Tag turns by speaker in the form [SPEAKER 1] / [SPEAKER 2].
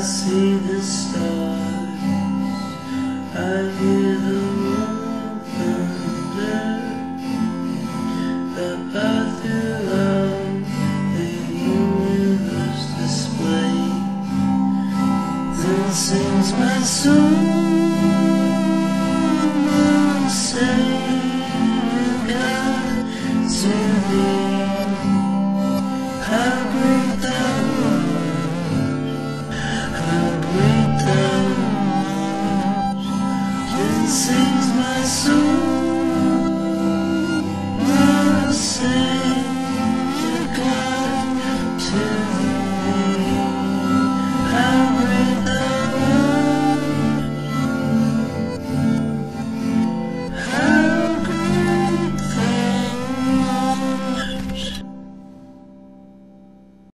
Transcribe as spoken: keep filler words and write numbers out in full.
[SPEAKER 1] see the stars, I hear the rolling thunder, the earth throughout the universe display. Then sings my soul.